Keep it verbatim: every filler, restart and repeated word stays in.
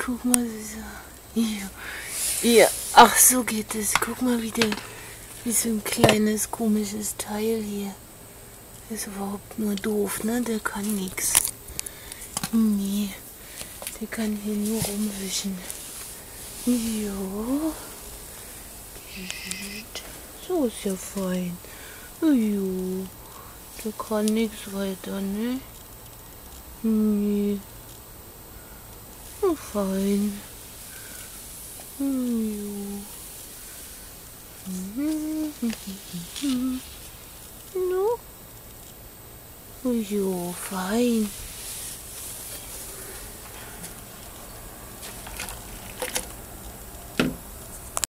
guck mal. So. Ja. Ja, ach so geht es. Guck mal, wie der, wie so ein kleines komisches Teil hier. Das ist überhaupt nur doof, ne? Der kann nix. Nee, der kann hier nur rumwischen. Ja. So ist ja fein. Jo, der kann nichts weiter, ne? Nee. Oh, fein. Jo. No? Jo, fein.